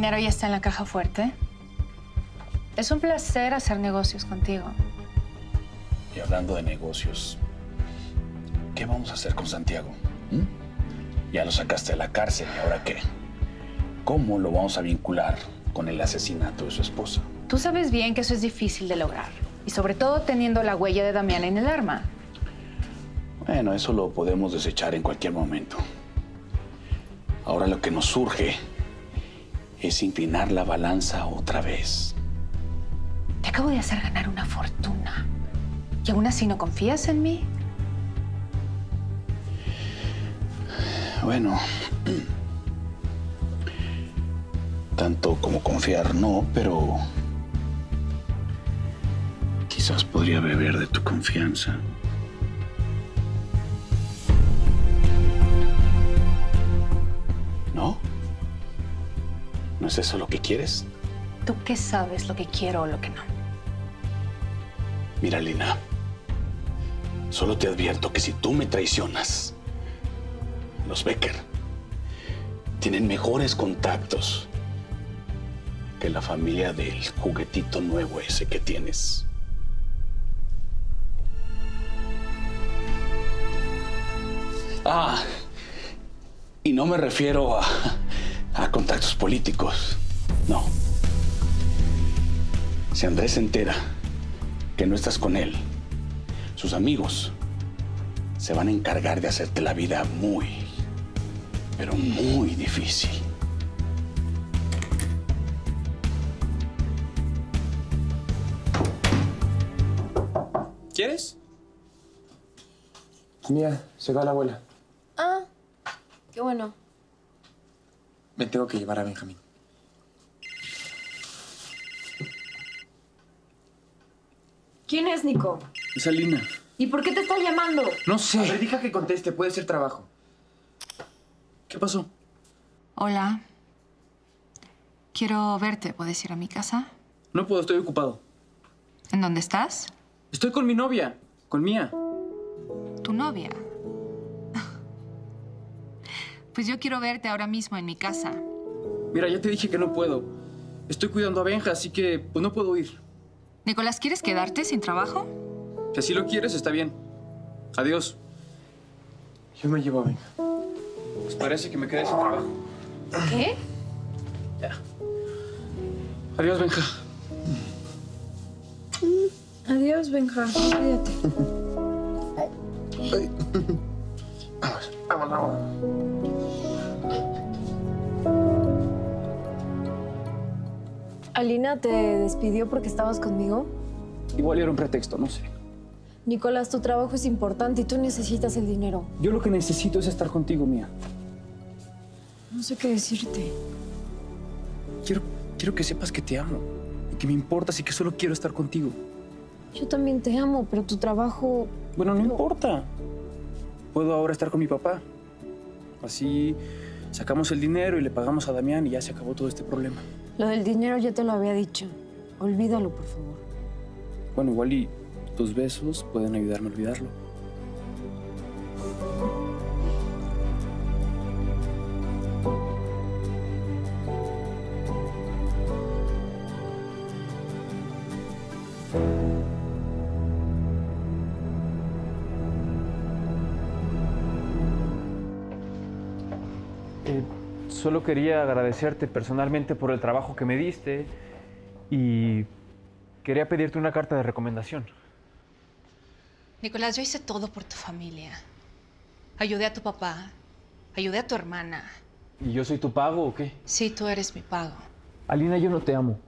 dinero ya está en la caja fuerte. Es un placer hacer negocios contigo. Y hablando de negocios, ¿qué vamos a hacer con Santiago? Ya lo sacaste de la cárcel, ¿y ahora qué? ¿Cómo lo vamos a vincular con el asesinato de su esposa? Tú sabes bien que eso es difícil de lograr. Y sobre todo teniendo la huella de Damián en el arma. Bueno, eso lo podemos desechar en cualquier momento. Ahora lo que nos surge es inclinar la balanza otra vez. Te acabo de hacer ganar una fortuna. ¿Y aún así no confías en mí? Bueno, tanto como confiar no, pero quizás podría beber de tu confianza. ¿No? ¿No es eso lo que quieres? ¿Tú qué sabes lo que quiero o lo que no? Mira, Lina, solo te advierto que si tú me traicionas, los Becker tienen mejores contactos que la familia del juguetito nuevo ese que tienes. Ah, y no me refiero a contactos políticos, no. Si Andrés se entera que no estás con él, sus amigos se van a encargar de hacerte la vida muy, pero muy difícil. ¿Quieres? Mía, llegó la abuela. Ah, qué bueno. Me tengo que llevar a Benjamín. ¿Quién es Nico? Es Alina. ¿Y por qué te está llamando? No sé. A ver, deja que conteste, puede ser trabajo. ¿Qué pasó? Hola. Quiero verte. ¿Puedes ir a mi casa? No puedo, estoy ocupado. ¿En dónde estás? Estoy con mi novia, con Mía. ¿Tu novia? Pues yo quiero verte ahora mismo en mi casa. Mira, ya te dije que no puedo. Estoy cuidando a Benja, así que pues no puedo ir. Nicolás, ¿quieres quedarte sin trabajo? Si así lo quieres, está bien. Adiós. Yo me llevo a Benja. Pues parece que me quedé sin trabajo. ¿Qué? Ya. Adiós, Benja. Adiós, Benja. Cuídate. Vamos, vamos. ¿Alina te despidió porque estabas conmigo? Igual era un pretexto, no sé. Nicolás, tu trabajo es importante y tú necesitas el dinero. Yo lo que necesito es estar contigo, Mía. No sé qué decirte. Quiero que sepas que te amo y que me importas y que solo quiero estar contigo. Yo también te amo, pero tu trabajo... Bueno, no importa. Puedo ahora estar con mi papá. Así sacamos el dinero y le pagamos a Damián y ya se acabó todo este problema. Lo del dinero ya te lo había dicho. Olvídalo, por favor. Bueno, igual y tus besos pueden ayudarme a olvidarlo. Solo quería agradecerte personalmente por el trabajo que me diste y quería pedirte una carta de recomendación. Nicolás, yo hice todo por tu familia. Ayudé a tu papá, ayudé a tu hermana. ¿Y yo soy tu pago o qué? Sí, tú eres mi pago. Alina, yo no te amo.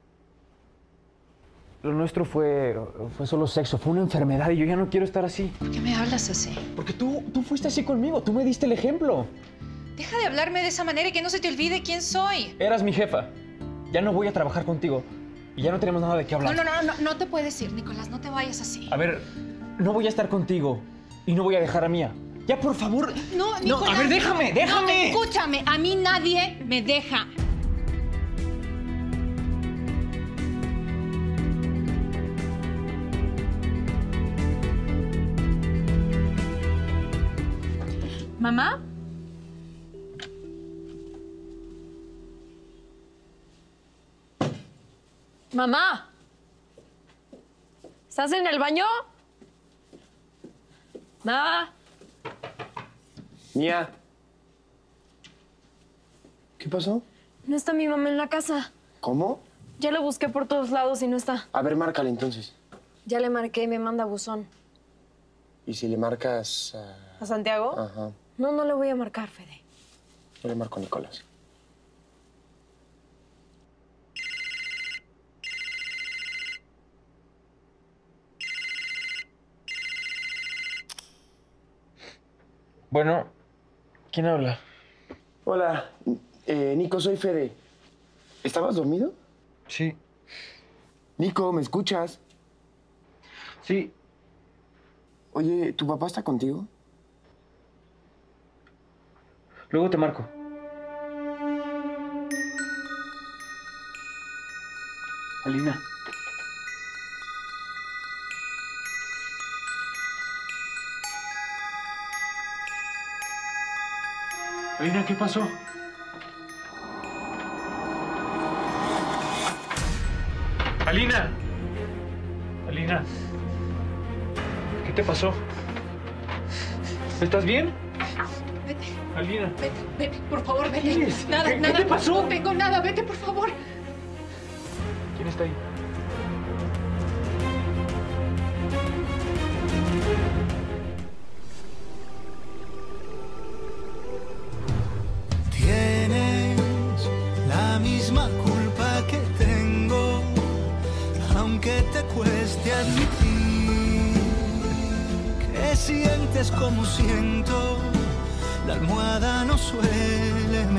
Lo nuestro fue solo sexo, fue una enfermedad y yo ya no quiero estar así. ¿Por qué me hablas así? Porque tú fuiste así conmigo, tú me diste el ejemplo. Deja de hablarme de esa manera y que no se te olvide quién soy. Eras mi jefa. Ya no voy a trabajar contigo y ya no tenemos nada de qué hablar. No te puedes ir, Nicolás, no te vayas así. A ver, no voy a estar contigo y no voy a dejar a Mía. Ya, por favor. No, Nicolás. A ver, déjame. No, escúchame, a mí nadie me deja. ¿Mamá? ¡Mamá! ¿Estás en el baño? ¡Ma! Mía. ¿Qué pasó? No está mi mamá en la casa. ¿Cómo? Ya la busqué por todos lados y no está. A ver, márcale entonces. Ya le marqué y me manda buzón. ¿Y si le marcas a... ¿A Santiago? Ajá. No, no le voy a marcar, Fede. Yo le marco a Nicolás. Bueno, ¿quién habla? Hola, Nico, soy Fede. ¿Estabas dormido? Sí. Nico, ¿me escuchas? Sí. Oye, ¿tu papá está contigo? Luego te marco. Alina. Alina, ¿qué pasó? Alina. Alina. ¿Qué te pasó? ¿Estás bien? Vete, Alina. vete, por favor, vete. ¿Qué es? Nada, ¿Qué nada. te pasó? No tengo nada, vete, por favor. ¿Quién está ahí? Tienes la misma culpa que tengo, aunque te cueste admitir que sientes como siento. La almohada no suele